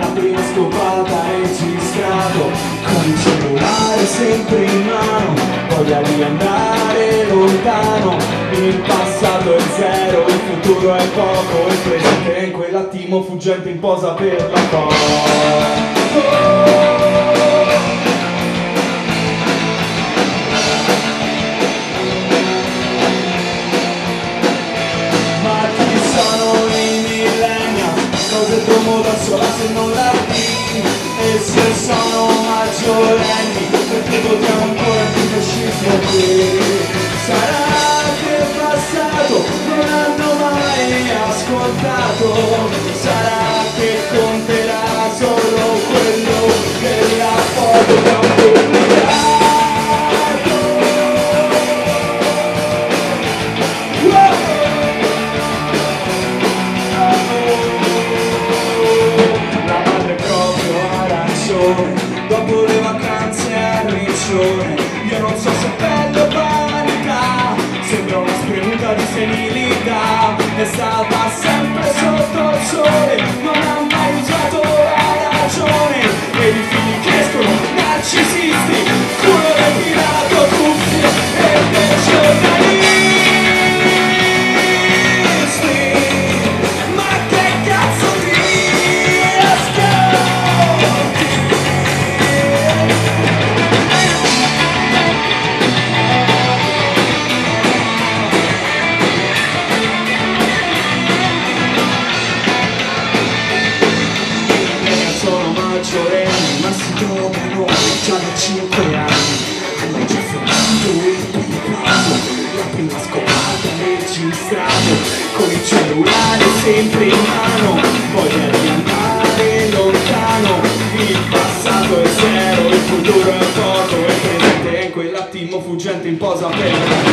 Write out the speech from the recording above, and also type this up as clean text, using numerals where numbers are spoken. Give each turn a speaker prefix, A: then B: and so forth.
A: prima scopata registrato, con il cellulare sempre in mano, voglia di andare lontano. Il passato è zero, il futuro è poco, il presente è in quell'attimo fuggente in posa per la foto. Da sola se non la dici, e se sono maggiorenni perché votiamo ancora più fascismo qui. Sarà che il passato non hanno mai ascoltato, sarà che conterà solo quello che la foto che ho pubblicato. Dopo le vacanze a Riccione, io non so se è pelle o panica, sembra una spremuta di senilità. È stata sempre sotto il sole, non ha mai usato la ragione, e i figli che escono narcisisti, culo retirato, cuffie e dei giornalisti. Ma che cazzo di ascolti? Ma si trovano già da 5 anni, hanno già fermato il peccato, la prima scopata registrato, con il cellulare sempre in mano, voglia di andare lontano. Il passato è zero, il futuro è poco, e il presente è in quell'attimo fuggente in posa per